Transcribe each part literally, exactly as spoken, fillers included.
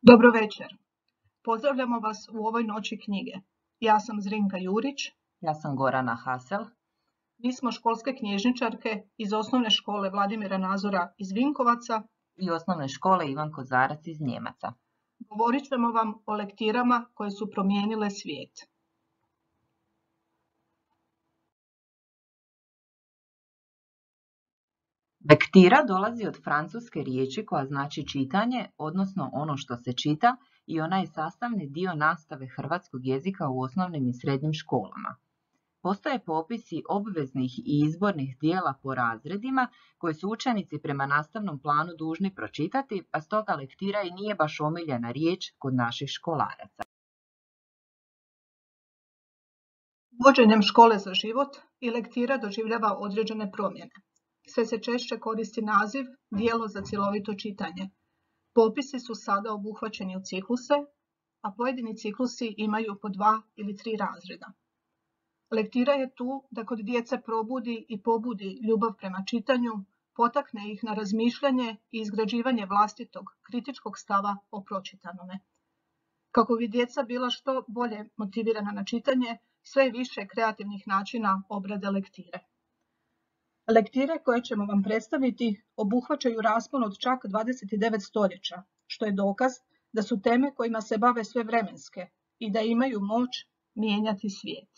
Dobro večer. Pozdravljamo vas u ovoj noći knjige. Ja sam Zrinka Jurić. Ja sam Gorana Hasel. Mi smo školske knjižničarke iz osnovne škole Vladimira Nazora iz Vinkovaca i osnovne škole Ivan Kozarac iz Njemaca. Govorit ćemo vam o lektirama koje su promijenile svijet. Lektira dolazi od francuske riječi koja znači čitanje, odnosno ono što se čita, i ona je sastavni dio nastave hrvatskog jezika u osnovnim i srednjim školama. Postoje popisi obveznih i izbornih dijela po razredima koje su učenici prema nastavnom planu dužni pročitati, pa stoga lektira i nije baš omiljena riječ kod naših školaraca. Uvođenjem škole za život i lektira doživljava određene promjene. Sve se češće koristi naziv dijelo za cjelovito čitanje. Popisi su sada obuhvaćeni u cikluse, a pojedini ciklusi imaju po dva ili tri razreda. Lektira je tu da kod djece probudi i pobudi ljubav prema čitanju, potakne ih na razmišljanje i izgrađivanje vlastitog kritičkog stava o pročitanome. Kako bi djeca bila što bolje motivirana na čitanje, sve je više kreativnih načina obrade lektire. Lektire koje ćemo vam predstaviti obuhvaćaju raspon od čak dvadeset devet stoljeća, što je dokaz da su teme kojima se bave sve vremenske i da imaju moć mijenjati svijet.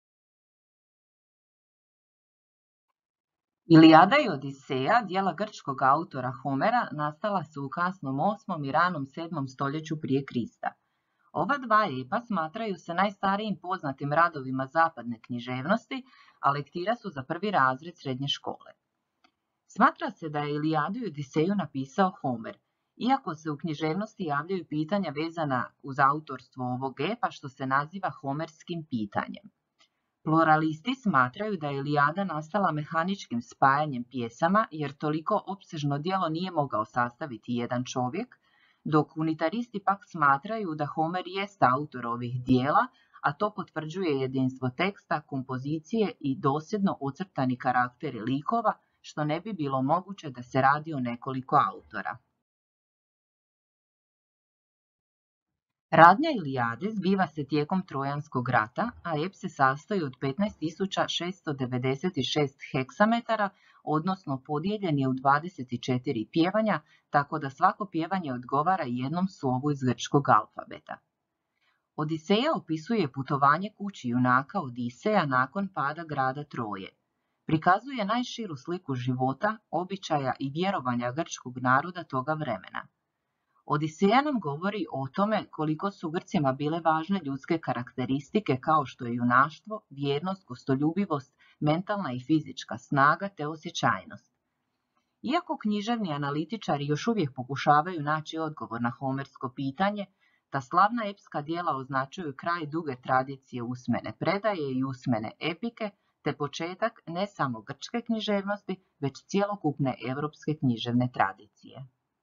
Ilijada i Odiseja, djela grčkog autora Homera, nastala su u kasnom osmom i ranom sedmom stoljeću prije Krista. Ova dva epa smatraju se najstarijim poznatim radovima zapadne književnosti, a lektira su za prvi razred srednje škole. Smatra se da je Ilijadu i Odiseju napisao Homer, iako se u književnosti javljaju pitanja vezana uz autorstvo ovog epa, što se naziva homerskim pitanjem. Pluralisti smatraju da je Ilijada nastala mehaničkim spajanjem pjesama, jer toliko opsežno djelo nije mogao sastaviti jedan čovjek, dok unitaristi pak smatraju da Homer jest autor ovih dijela, a to potvrđuje jedinstvo teksta, kompozicije i dosljedno ocrtani karakteri likova, što ne bi bilo moguće da se radi o nekoliko autora. Radnja Ilijade zbiva se tijekom Trojanskog rata, a ep se sastoji od petnaest tisuća šesto devedeset šest heksametara, odnosno podijeljen je u dvadeset četiri pjevanja, tako da svako pjevanje odgovara jednom slovu iz grčkog alfabeta. Odiseja opisuje putovanje kući junaka Odiseja nakon pada grada Troje. Prikazuje najširu sliku života, običaja i vjerovanja grčkog naroda toga vremena. Odiseja nam govori o tome koliko su Grcima bile važne ljudske karakteristike kao što je junaštvo, vjernost, gostoljubivost, mentalna i fizička snaga te osjećajnost. Iako književni analitičari još uvijek pokušavaju naći odgovor na homersko pitanje, ta slavna epska djela označuju kraj duge tradicije usmene predaje i usmene epike, te početak ne samo grčke književnosti, već cjelokupne europske književne tradicije.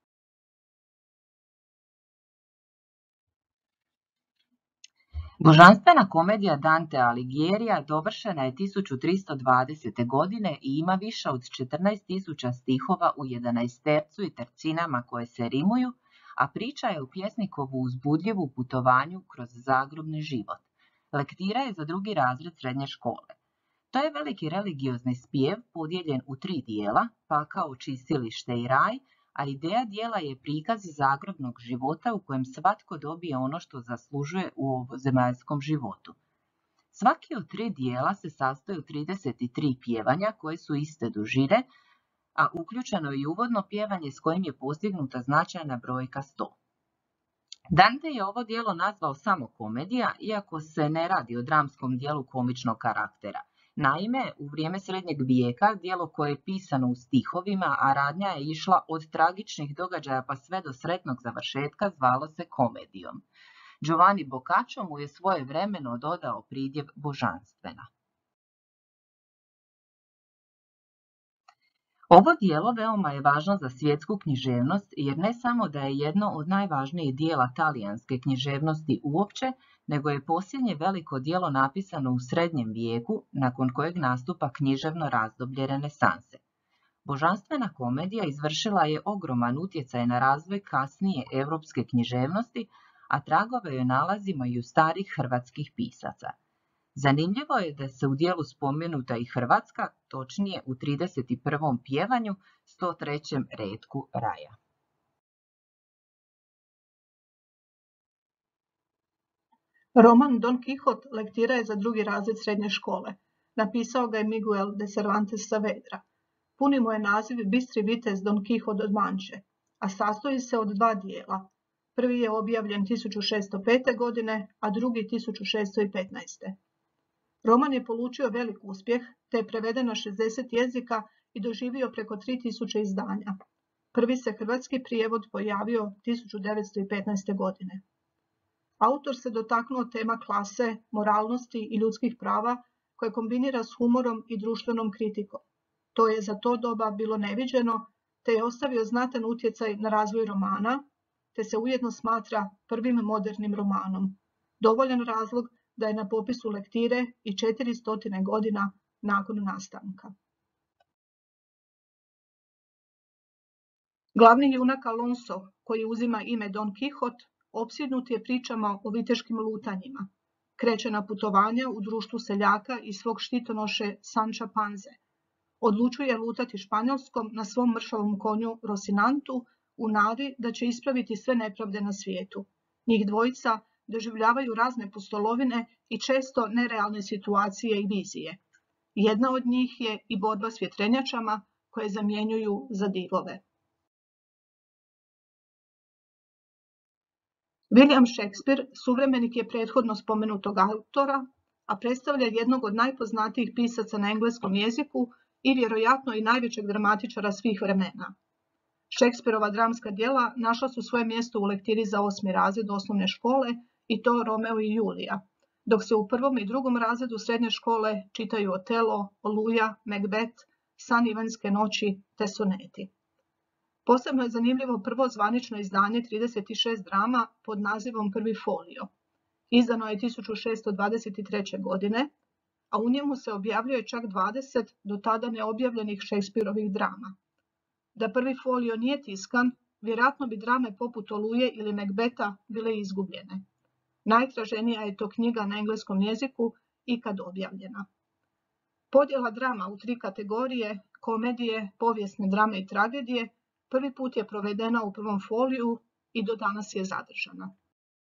Božanstvena komedija Dante Alighiera dovršena je tisuću tristo dvadesete. godine i ima više od četrnaest tisuća stihova u jedanaestercu i tercinama koje se rimuju, a priča je u pjesnikovu uzbudljivu putovanju kroz zagrobni život. Lektira je za drugi razred srednje škole. To je veliki religiozni spjev podijeljen u tri dijela, pakao, čistilište i raj, a ideja dijela je prikaz zagrobnog života u kojem svatko dobije ono što zaslužuje u ovozemaljskom životu. Svaki od tri dijela se sastoji od trideset tri pjevanja koje su iste dužine, a uključeno je i uvodno pjevanje s kojim je postignuta značajna brojka sto. Dante je ovo dijelo nazvao samo komedija, iako se ne radi o dramskom dijelu komičnog karaktera. Naime, u vrijeme srednjeg vijeka dijelo koje je pisano u stihovima, a radnja je išla od tragičnih događaja pa sve do sretnog završetka, zvalo se komedijom. Giovanni Boccaccio mu je svojevremeno dodao pridjev božanstvena. Ovo dijelo veoma je važno za svjetsku književnost, jer ne samo da je jedno od najvažnijih dijela talijanske književnosti uopće, nego je posljednje veliko djelo napisano u srednjem vijeku, nakon kojeg nastupa književno razdoblje renesanse. Božanstvena komedija izvršila je ogroman utjecaj na razvoj kasnije europske književnosti, a tragove joj nalazimo i u starih hrvatskih pisaca. Zanimljivo je da se u dijelu spomenuta i Hrvatska, točnije u trideset prvom pjevanju, sto trećem retku Raja. Roman Don Quixote lektira je za drugi razred srednje škole. Napisao ga je Miguel de Cervantes Saavedra. Puni mu je naziv Bistri vitez Don Quixote od Manče, a sastoji se od dva dijela. Prvi je objavljen tisuću šessto pete. godine, a drugi tisuću šessto petnaeste. Roman je polučio velik uspjeh, te je preveden na šezdeset jezika i doživio preko tri tisuće izdanja. Prvi se hrvatski prijevod pojavio tisuću devetsto petnaeste. godine. Autor se dotaknuo tema klase, moralnosti i ljudskih prava koje kombinira s humorom i društvenom kritikom. To je za to doba bilo neviđeno, te je ostavio znatan utjecaj na razvoj romana, te se ujedno smatra prvim modernim romanom. Dovoljan razlog da je na popisu lektire i četiristo godina nakon nastanka. Glavni junak Alonso, koji uzima ime Don Quixote, opsjednut je pričama o viteškim lutanjima. Kreće na putovanja u društvu seljaka i svog štitonoše Sancha Panze. Odlučuje lutati Španjolskom na svom mršavom konju Rosinantu u nadi da će ispraviti sve nepravde na svijetu. Njih dvojica doživljavaju razne pustolovine i često nerealne situacije i vizije. Jedna od njih je i borba s vjetrenjačama koje zamjenjuju za divove. William Shakespeare suvremenik je prethodno spomenutog autora, a predstavlja jednog od najpoznatijih pisaca na engleskom jeziku i vjerojatno i najvećeg dramatičara svih vremena. Shakespearova dramska djela našla su svoje mjesto u lektiri za osmi razred osnovne škole, i to Romeo i Julija, dok se u prvom i drugom razredu srednje škole čitaju Otelo, Oluja, Macbeth, San Ivanske noći te soneti. Posebno je zanimljivo prvo zvanično izdanje trideset šest drama pod nazivom Prvi folio. Izdano je tisuću šessto dvadeset treće. godine, a u njemu se objavljuje čak dvadeset do tada neobjavljenih Shakespeareovih drama. Da Prvi folio nije tiskan, vjerojatno bi drame poput Oluje ili Macbetha bile izgubljene. Najtraženija je to knjiga na engleskom jeziku ikad objavljena. Podjela drama u tri kategorije, komedije, povijesne drame i tragedije, prvi put je provedena u Prvom foliju i do danas je zadržana.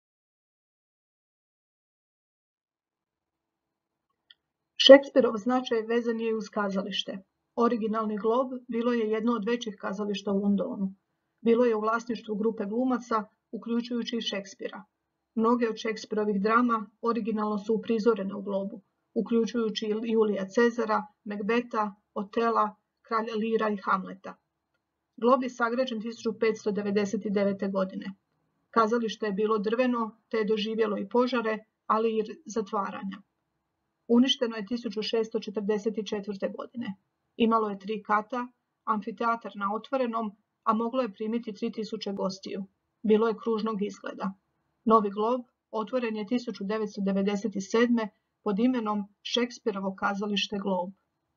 Shakespearov značaj vezan je uz kazalište. Originalni Glob bilo je jedno od većih kazališta u Londonu. Bilo je u vlasništvu grupe glumaca, uključujući i Shakespearea. Mnoge od Shakespearovih drama originalno su uprizorene u Globu, uključujući Julija Cezara, Macbetha, Otela, Kralja Lira i Hamleta. Glob je sagrađen tisuću petsto devedeset devete. godine. Kazalište je bilo drveno, te je doživjelo i požare, ali i zatvaranja. Uništeno je tisuću šessto četrdeset četvrte. godine. Imalo je tri kata, amfiteatar na otvorenom, a moglo je primiti tri tisuće gostiju. Bilo je kružnog izgleda. Novi Glob otvoren je tisuću devetsto devedeset sedme. pod imenom Shakespearovo kazalište Glob.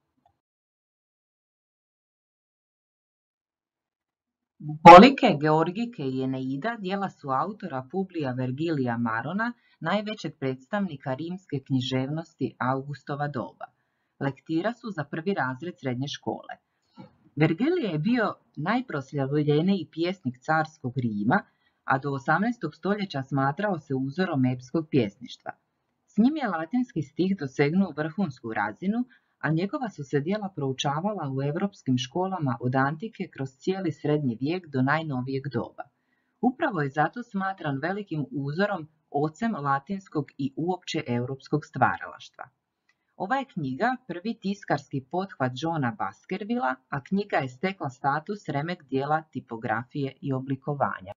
Bukolike, Georgike i Eneida djela su autora Publija Vergilija Marona, najvećeg predstavnika rimske književnosti Augustova doba. Lektira su za prvi razred srednje škole. Vergilije je bio najproslavljeniji pjesnik carskog Rima, a do osamnaestog stoljeća smatrao se uzorom epskog pjesništva. S njim je latinski stih dosegnuo vrhunsku razinu, a njegova su se djela proučavala u europskim školama od antike kroz cijeli srednji vijek do najnovijeg doba. Upravo je zato smatran velikim uzorom, ocem latinskog i uopće europskog stvaralaštva. Ova je knjiga prvi tiskarski pothvat Johna Baskervilla, a knjiga je stekla status remek dijela tipografije i oblikovanja.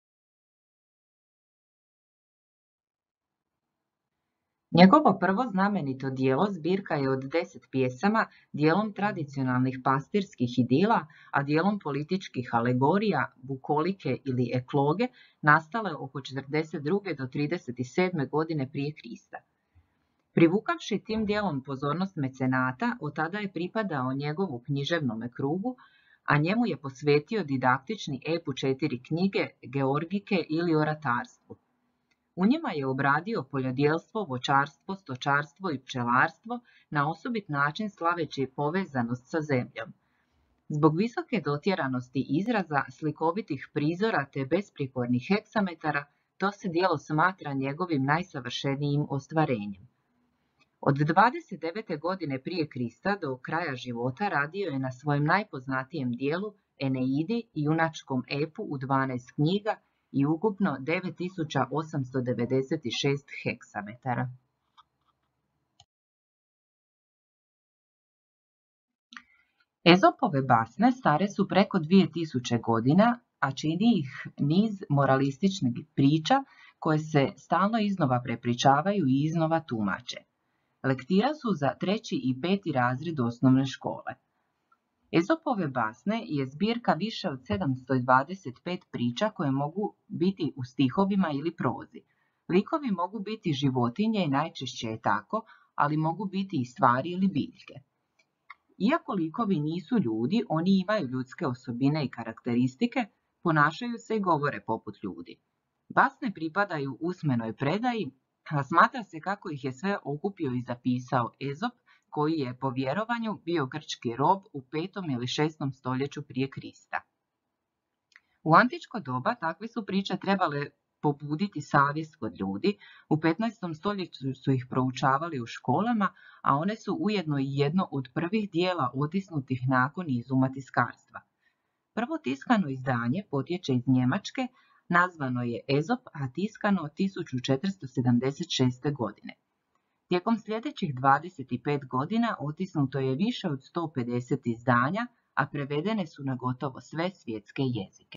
Njegovo prvo znamenito djelo zbirka je od deset pjesama, dijelom tradicionalnih pastirskih idila, a dijelom političkih alegorija, bukolike ili ekloge, nastale oko četrdeset druge do trideset sedme. godine prije Krista. Privukavši tim dijelom pozornost mecenata, od tada je pripadao njegovu književnome krugu, a njemu je posvetio didaktični ep u četiri knjige Georgike ili o ratarstvu. U njima je obradio poljodjelstvo, voćarstvo, stočarstvo i pčelarstvo na osobit način slaveći povezanost sa zemljom. Zbog visoke dotjeranosti izraza, slikovitih prizora te besprijekornih heksametara, to se djelo smatra njegovim najsavršenijim ostvarenjem. Od dvadeset devete godine prije Krista do kraja života radio je na svojem najpoznatijem dijelu Eneidi i junačkom epu u dvanaest knjiga i ukupno devet tisuća osamsto devedeset šest heksametara. Ezopove basne stare su preko dvije tisuće godina, a čini ih niz moralističnih priča koje se stalno iznova prepričavaju i iznova tumače. Lektira su za treći i peti razred osnovne škole. Ezopove basne je zbirka više od sedamsto dvadeset pet priča koje mogu biti u stihovima ili prozi. Likovi mogu biti životinje i najčešće je tako, ali mogu biti i stvari ili biljke. Iako likovi nisu ljudi, oni imaju ljudske osobine i karakteristike, ponašaju se i govore poput ljudi. Basne pripadaju usmenoj predaji, a smatra se kako ih je sve okupio i zapisao Ezop, koji je po vjerovanju bio grčki rob u petom ili šestom stoljeću prije Krista. U antičko doba takve su priče trebale pobuditi savjest kod ljudi, u petnaestom stoljeću su ih proučavali u školama, a one su ujedno i jedno od prvih dijela otisnutih nakon izuma tiskarstva. Prvo tiskano izdanje potječe iz Njemačke, nazvano je Ezop, a tiskano tisuću četiristo sedamdeset šeste. godine. Tijekom sljedećih dvadeset pet godina otisnuto je više od sto pedeset izdanja, a prevedene su na gotovo sve svjetske jezike.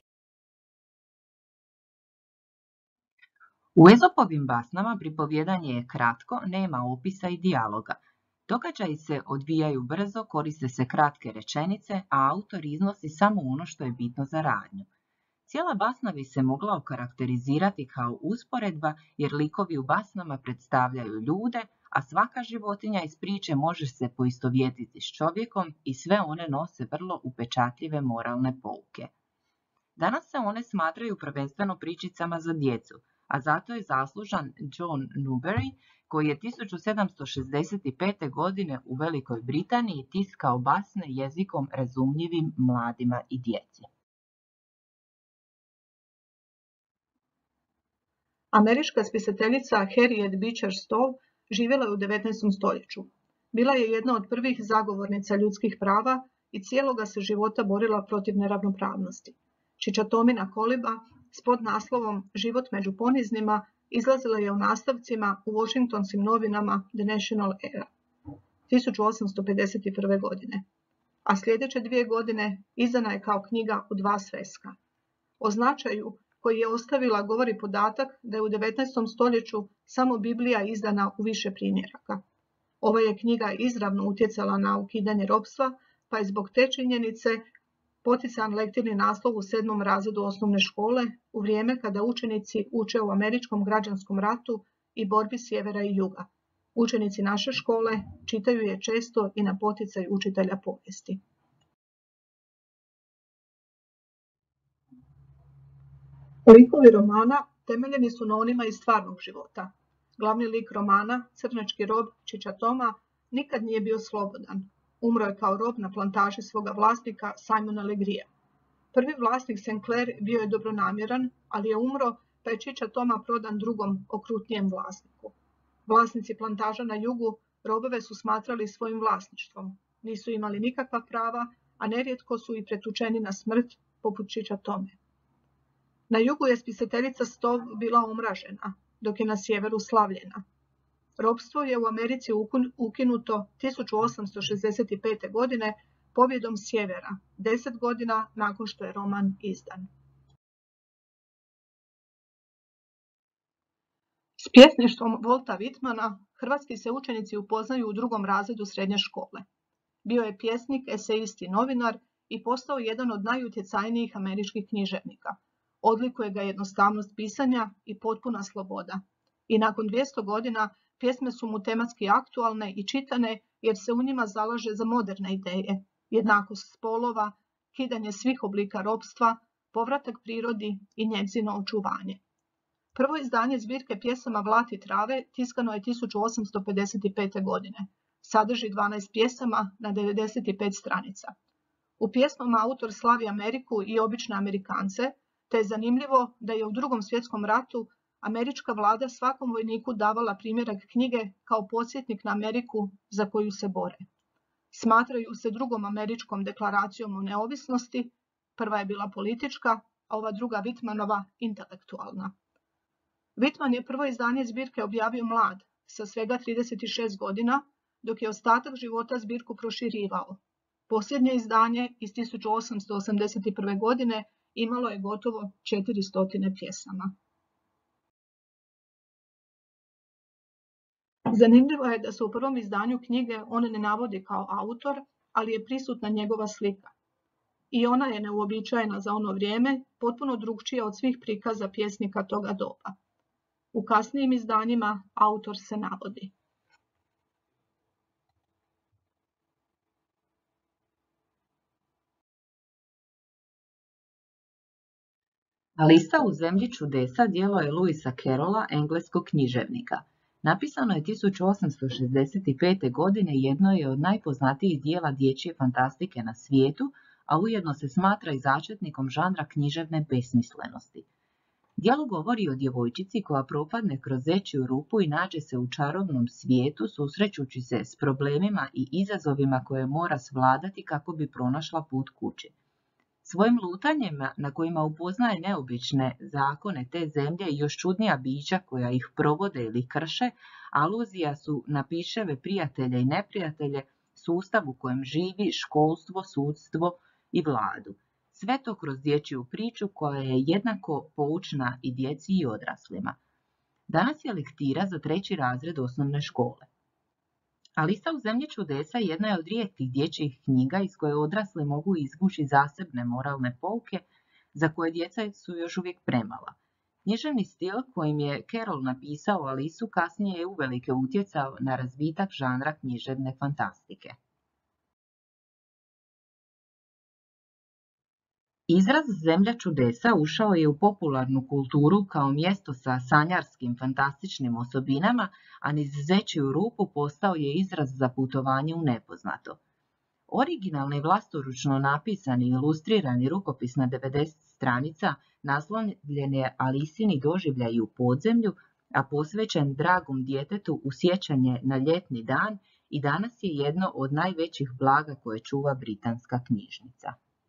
U Ezopovim basnama pripovjedanje je kratko, nema opisa i dijaloga. Događaji se odvijaju brzo, koriste se kratke rečenice, a autor iznosi samo ono što je bitno za radnju. Cijela basna bi se mogla okarakterizirati kao usporedba, jer likovi u basnama predstavljaju ljude, a svaka životinja iz priče može se poistovjetiti s čovjekom i sve one nose vrlo upečatljive moralne pouke. Danas se one smatraju prvenstveno pričicama za djecu, a zato je zaslužan John Newbery, koji je tisuću sedamsto šezdeset pete. godine u Velikoj Britaniji tiskao basne jezikom razumljivim mladima i djeci. Američka spisateljica Harriet Beecher Stowe živjela je u devetnaestom stoljeću. Bila je jedna od prvih zagovornica ljudskih prava i cijeloga se života borila protiv neravnopravnosti. Čičatomina koliba s podnaslovom Život među poniznima izlazila je u nastavcima u Washingtonskim novinama The National Era tisuću osamsto pedeset prve. godine, a sljedeće dvije godine izdana je kao knjiga u dva sveska. O značaju koji je ostavila govori podatak da je u devetnaestom stoljeću samo Biblija izdana u više primjeraka. Ova je knjiga izravno utjecala na ukidanje ropstva, pa je zbog te činjenice potican lektirni naslov u sedmom razredu osnovne škole u vrijeme kada učenici uče u američkom građanskom ratu i borbi sjevera i juga. Učenici naše škole čitaju je često i na poticaj učitelja povijesti. Likovi romana temeljeni su na onima iz stvarnog života. Glavni lik romana, crnački rob Čičatoma, nikad nije bio slobodan. Umro je kao rob na plantaži svoga vlasnika Simona Legrija. Prvi vlasnik Sinclair bio je dobronamjeran, ali je umro pa je Čičatoma prodan drugom, okrutnijem vlasniku. Vlasnici plantaža na jugu robove su smatrali svojim vlasništvom. Nisu imali nikakva prava, a nerijetko su i pretučeni na smrt, poput Čičatome. Na jugu je spisateljica Stowe bila omražena, dok je na sjeveru slavljena. Ropstvo je u Americi ukinuto tisuću osamsto šezdeset pete. godine pobjedom sjevera, deset godina nakon što je roman izdan. S pjesništvom Volta Whitmana hrvatski se učenici upoznaju u drugom razredu srednje škole. Bio je pjesnik, esejist i novinar i postao jedan od najutjecajnijih američkih književnika. Odlikuje ga jednostavnost pisanja i potpuna sloboda. I nakon dvjesto godina pjesme su mu tematski aktualne i čitane jer se u njima zalaže za moderne ideje, jednakost spolova, kidanje svih oblika ropstva, povratak prirodi i njezino očuvanje. Prvo izdanje zbirke pjesama Vlat i trave tiskano je tisuću osamsto pedeset pete. godine. Sadrži dvanaest pjesama na devedeset pet stranica. U pjesmama autor slavi Ameriku i obične Amerikance, te je zanimljivo da je u Drugom svjetskom ratu američka vlada svakom vojniku davala primjerak knjige kao podsjetnik na Ameriku za koju se bore. Smatraju se Drugom američkom deklaracijom o neovisnosti, prva je bila politička, a ova druga Whitmanova intelektualna. Whitman je prvo izdanje zbirke objavio mlad, sa svega trideset šest godina, dok je ostatak života zbirku proširivao. Posljednje izdanje iz tisuću osamsto osamdeset prve. godine imalo je gotovo četiristo pjesama. Zanimljivo je da se u prvom izdanju knjige on ne navodi kao autor, ali je prisutna njegova slika. I ona je neuobičajena za ono vrijeme, potpuno drukčija od svih prikaza pjesnika toga doba. U kasnijim izdanjima autor se navodi. Alisa u zemlji čudesa djelo je Lewisa Carrolla, engleskog književnika. Napisano je tisuću osamsto šezdeset pete. godine i jedno je od najpoznatijih dijela dječje fantastike na svijetu, a ujedno se smatra i začetnikom žanra književne besmislenosti. Djelo govori o djevojčici koja propadne kroz zečju rupu i nađe se u čarobnom svijetu susrećući se s problemima i izazovima koje mora svladati kako bi pronašla put kući. Svojim lutanjima na kojima upoznaje neobične zakone te zemlje i još čudnija bića koja ih provode ili krše, aluzija su na piševe prijatelje i neprijatelje, sustav u kojem živi, školstvo, sudstvo i vladu. Sve to kroz dječju priču koja je jednako poučna i djeci i odraslima. Danas je lektira za treći razred osnovne škole. Alisa u zemlji čudesa jedna je od rijetkih dječjih knjiga iz koje odrasli mogu izvući zasebne moralne pouke za koje djeca su još uvijek premala. Književni stil kojim je Carroll napisao Alisu kasnije je uvelike utjecao na razvitak žanra književne fantastike. Izraz zemlja čudesa ušao je u popularnu kulturu kao mjesto sa sanjarskim fantastičnim osobinama, a niz zečju rupu postao je izraz za putovanje u nepoznato. Originalni vlastoručno napisani i ilustrirani rukopis na devedeset stranica naslovljen je Alisini doživljaji u podzemlju, a posvećen dragom djetetu u sjećanje na ljetni dan i danas je jedno od najvećih blaga koje čuva britanska knjižnica.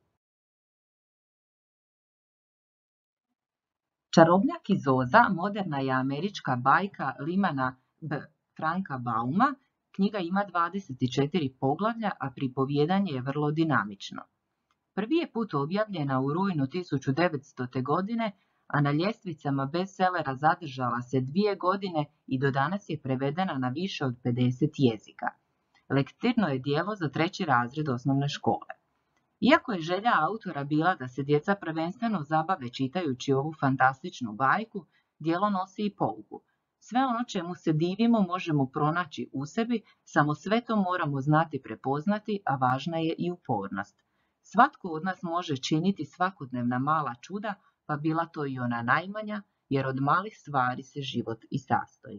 Čarobnjak iz Oza moderna je američka bajka Limana B. Franka Bauma. Knjiga ima dvadeset četiri poglavlja, a pripovijedanje je vrlo dinamično. Prvi je put objavljena u rujnu tisuću devetstote. godine, a na ljestvicama bestsellera zadržala se dvije godine i do danas je prevedena na više od pedeset jezika. Lektirno je djelo za treći razred osnovne škole. Iako je želja autora bila da se djeca prvenstveno zabave čitajući ovu fantastičnu bajku, djelo nosi i pouku. Sve ono čemu se divimo možemo pronaći u sebi, samo sve to moramo znati prepoznati, a važna je i upornost. Svatko od nas može činiti svakodnevna mala čuda, pa bila to i ona najmanja, jer od malih stvari se život i sastoji.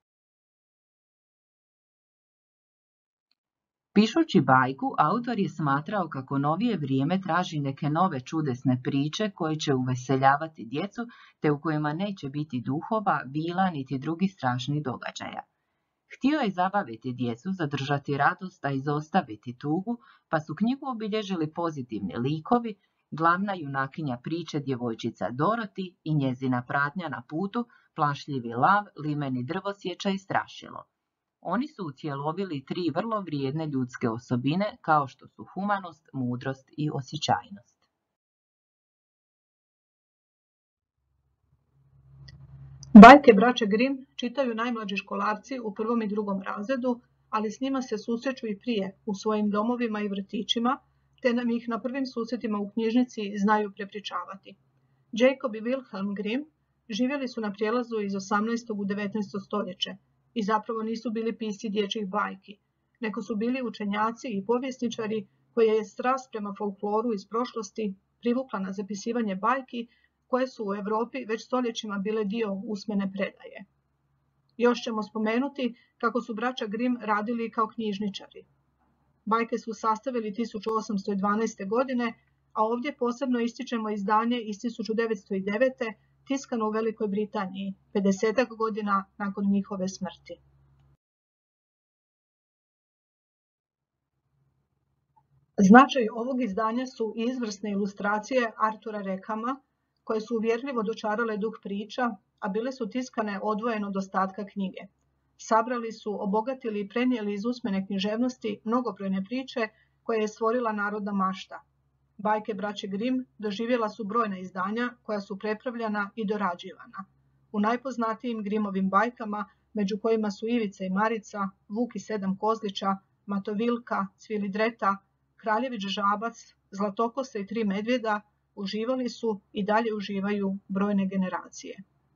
Pišući bajku, autor je smatrao kako novije vrijeme traži neke nove čudesne priče koje će uveseljavati djecu, te u kojima neće biti duhova, vila niti drugih strašnih događaja. Htio je zabaviti djecu, zadržati radost, a izostaviti tugu, pa su knjigu obilježili pozitivni likovi, glavna junakinja priče djevojčica Dorothy i njezina pratnja na putu, plašljivi lav, limeni drvosječa i strašilo. Oni su utjelovili tri vrlo vrijedne ljudske osobine, kao što su humanost, mudrost i osjećajnost. Bajke braće Grimm čitaju najmlađi školarci u prvom i drugom razredu, ali s njima se susreću i prije u svojim domovima i vrtićima, te nam ih na prvim susretima u knjižnici znaju prepričavati. Jacob i Wilhelm Grimm živjeli su na prijelazu iz osamnaestog u devetnaesto stoljeće i zapravo nisu bili pisci dječjih bajki, nego su bili učenjaci i povjesničari koja je strast prema folkloru iz prošlosti privukla na zapisivanje bajki koje su u Europi već stoljećima bile dio usmene predaje. Još ćemo spomenuti kako su braća Grimm radili kao knjižničari. Bajke su sastavili tisuću osamsto dvanaeste. godine, a ovdje posebno ističemo izdanje iz tisuću devetsto devete. tiskano u Velikoj Britaniji, pedesetak godina nakon njihove smrti. Značaj ovog izdanja su izvrsne ilustracije Artura Rackhama, koje su uvjerljivo dočarale duh priča, a bile su tiskane odvojeno od ostatka knjige. Sabrali su, obogatili i prenijeli iz usmene književnosti mnogobrojne priče koje je stvorila narodna mašta. Bajke braće Grimm doživjela su brojna izdanja koja su prepravljana i dorađivana. U najpoznatijim Grimmovim bajkama, među kojima su Ivica i Marica, Vuk i sedam kozlića, Matovilka, Cvilidreta, Kraljević žabac, Zlatokosa i tri medvjeda, uživali su i dalje uživaju brojne generacije.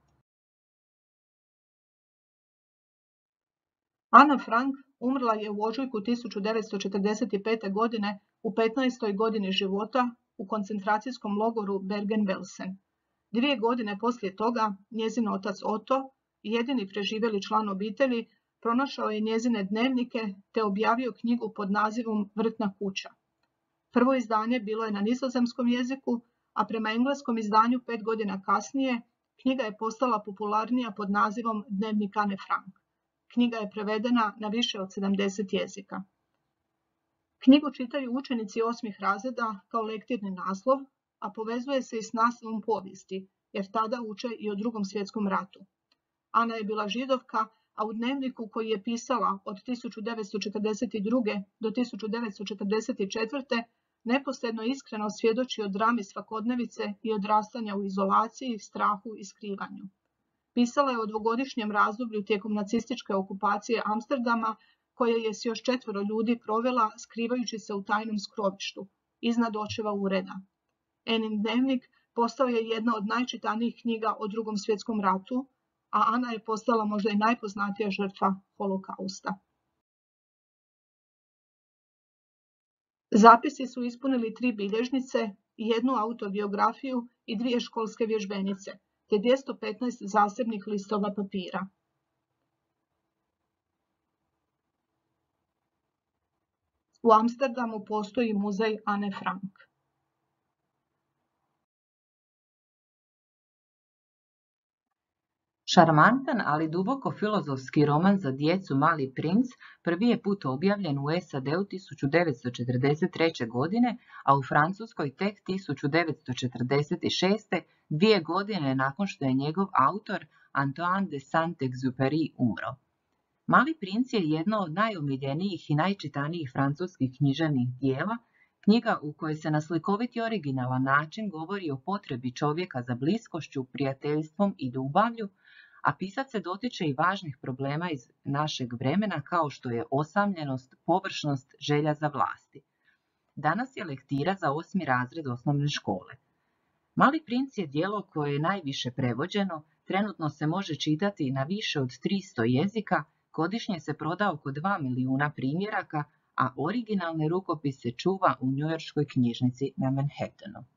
Ana Frank umrla je u ožujku tisuću devetsto četrdeset pete. godine u petnaestoj godini života u koncentracijskom logoru Bergen-Belsen. Dvije godine poslije toga njezin otac Otto, jedini preživjeli član obitelji, pronašao je njezine dnevnike te objavio knjigu pod nazivom Vrtna kuća. Prvo izdanje bilo je na nizozemskom jeziku, a prema engleskom izdanju pet godina kasnije knjiga je postala popularnija pod nazivom Dnevnik Ane Frank. Knjiga je prevedena na više od sedamdeset jezika. Knjigu čitaju učenici osmih razreda kao lektirni naslov, a povezuje se i s naslovom povijesti, jer tada uče i o Drugom svjetskom ratu. Ana je bila Židovka, a u dnevniku koji je pisala od tisuću devetsto četrdeset druge. do tisuću devetsto četrdeset četvrte. neposredno iskreno svjedoči o drami svakodnevice i odrastanja u izolaciji, strahu i skrivanju. Pisala je o dvogodišnjem razdoblju tijekom nacističke okupacije Amsterdama, koje je s još četvero ljudi provela skrivajući se u tajnom skrovištu, iznad očeva ureda. Anin dnevnik postao je jedna od najčitanijih knjiga o Drugom svjetskom ratu, a Ana je postala možda i najpoznatija žrtva holokausta. Zapisi su ispunili tri bilježnice, jednu autobiografiju i dvije školske vježbenice, te dvjesto petnaest zasebnih listova papira. U Amsterdamu postoji muzej Ane Frank. Šarmantan, ali duboko filozofski roman za djecu Mali princ prvi je put objavljen u S A D-u tisuću devetsto četrdeset treće. godine, a u Francuskoj tek tisuću devetsto četrdeset šeste. dvije godine nakon što je njegov autor Antoine de Saint-Exupéry umro. Mali princ je jedno od najomiljenijih i najčitanijih francuskih književnih dijela, knjiga u kojoj se na slikovit i originalan način govori o potrebi čovjeka za bliskošću, prijateljstvom i ljubavlju, a pisac se dotiče i važnih problema iz našeg vremena kao što je osamljenost, površnost, želja za vlasti. Danas je lektira za osmi razred osnovne škole. Mali princ je djelo koje je najviše prevođeno, trenutno se može čitati na više od tristo jezika, godišnje se proda oko dva milijuna primjeraka, a originalni rukopis se čuva u njujorškoj knjižnici na Manhattanu.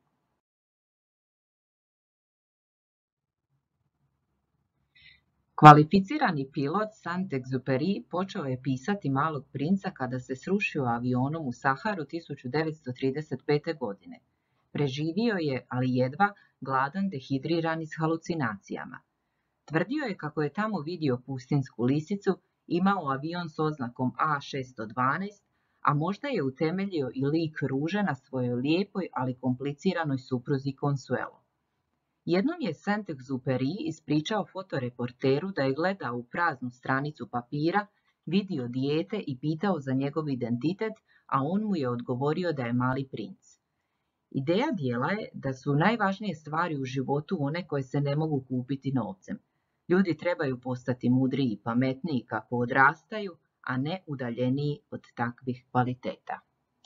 Kvalificirani pilot Saint-Exupéry počeo je pisati Malog princa kada se srušio avionom u Saharu tisuću devetsto trideset pete. godine. Preživio je, ali jedva, gladan, dehidriran i s halucinacijama. Tvrdio je kako je tamo vidio pustinsku lisicu, imao avion s oznakom A šesto dvanaest, a možda je utemeljio i lik ruže na svojoj lijepoj, ali kompliciranoj supruzi Consuelo. Jednom je Saint-Exupéry ispričao fotoreporteru da je gledao u praznu stranicu papira, vidio dijete i pitao za njegov identitet, a on mu je odgovorio da je Mali princ. Ideja dijela je da su najvažnije stvari u životu one koje se ne mogu kupiti novcem. Ljudi trebaju postati mudriji i pametniji kako odrastaju, a ne udaljeniji od takvih kvaliteta.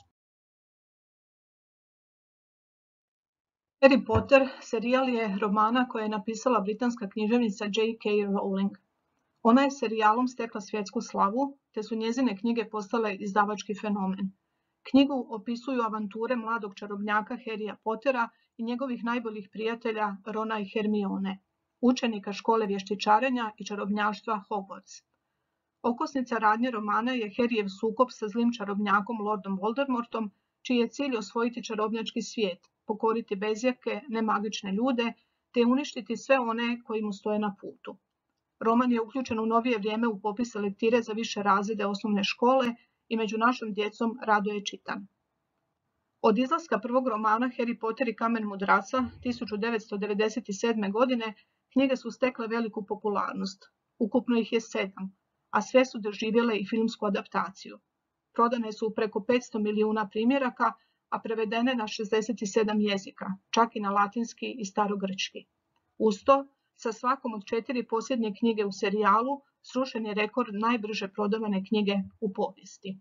Harry Potter serijal je romana koje je napisala britanska književnica J K Rowling. Ona je serijalom stekla svjetsku slavu, te su njezine knjige postale izdavački fenomen. Knjigu opisuju avanture mladog čarobnjaka Harrya Pottera i njegovih najboljih prijatelja Rona i Hermione, učenika škole vještičarenja i čarobnjaštva Hogwarts. Okosnica radnje romana je Harryjev sukob sa zlim čarobnjakom Lordom Voldemortom, čiji je cilj osvojiti čarobnjački svijet, pokoriti bezjake, nemagične ljude, te uništiti sve one koji mu stoje na putu. Roman je uključen u novije vrijeme u popis lektire za više razrede osnovne škole i među našom djecom rado je čitan. Od izlaska prvog romana Harry Potter i kamen mudraca tisuću devetsto devedeset sedme. godine knjige su stekle veliku popularnost. Ukupno ih je sedam, a sve su doživjele i filmsku adaptaciju. Prodane su u preko petsto milijuna primjeraka, a prevedene na šezdeset sedam jezika, čak i na latinski i starogrčki. Uz to, sa svakom od četiri posljednje knjige u serijalu srušen je rekord najbrže prodavane knjige u povijesti.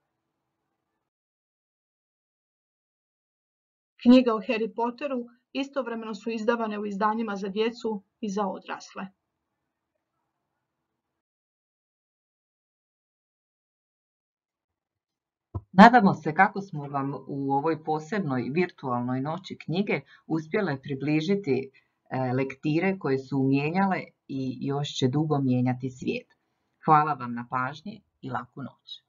Knjige o Harry Potteru istovremeno su izdavane u izdanjima za djecu i za odrasle. Nadamo se kako smo vam u ovoj posebnoj virtualnoj noći knjige uspjele približiti lektire koje su mijenjale i još će dugo mijenjati svijet. Hvala vam na pažnji i laku noć.